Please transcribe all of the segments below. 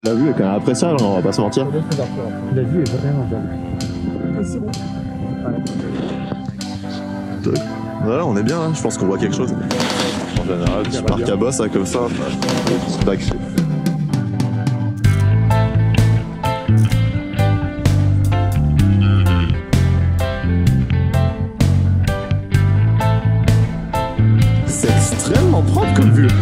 La vue est quand même appréciable, on va pas se mentir. La vue est vraiment belle. C'est bon. Voilà, on est bien, hein. Je pense qu'on voit quelque chose. En général, tu pars qu'à bosse, comme ça, c'est back. C'est extrêmement propre comme vue.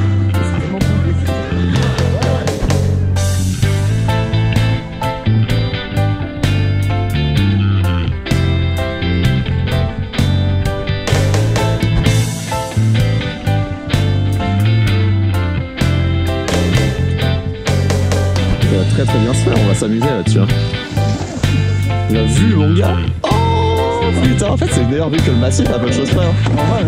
Très bien se faire, on va s'amuser là-dessus. Hein. La vue, mon gars. Oh putain, en fait c'est une meilleure vue que le massif à peu de choses près. Hein. Normal.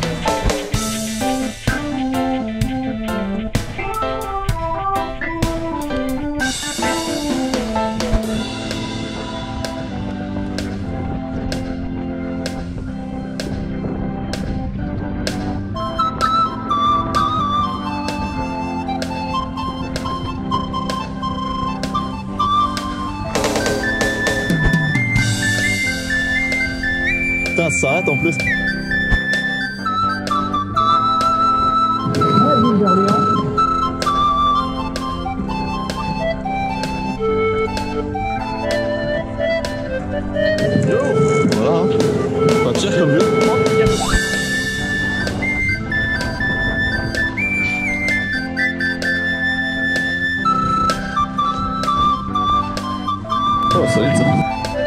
Putain, ça s'arrête en plus. Voilà, hein. Pas pire comme vue. Oh, solide ça.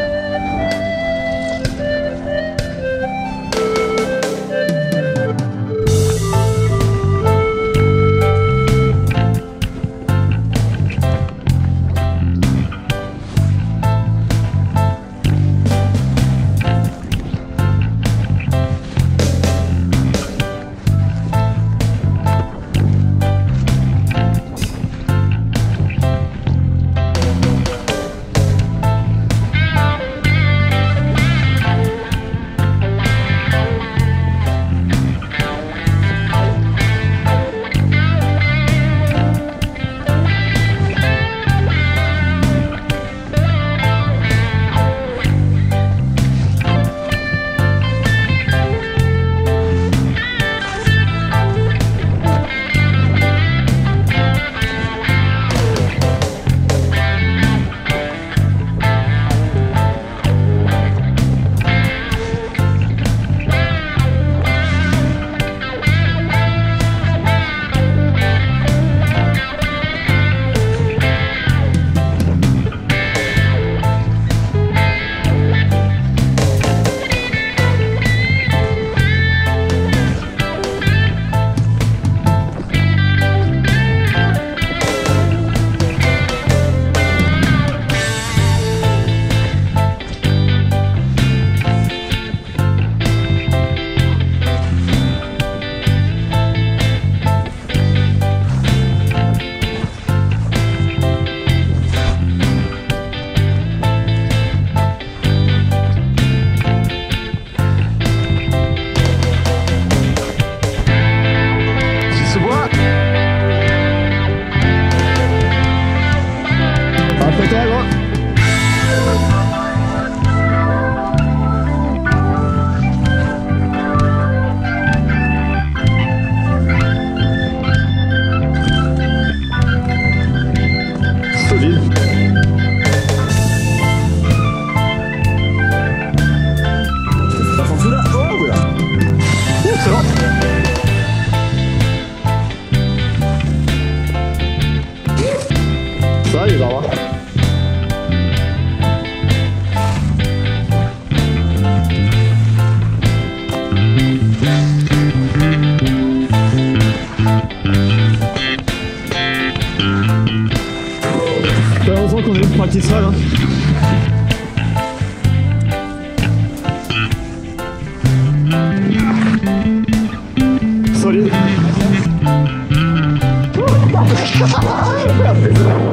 Ça, il va voir. Heureusement qu'on a eu une pratique seule. Hein. Solide.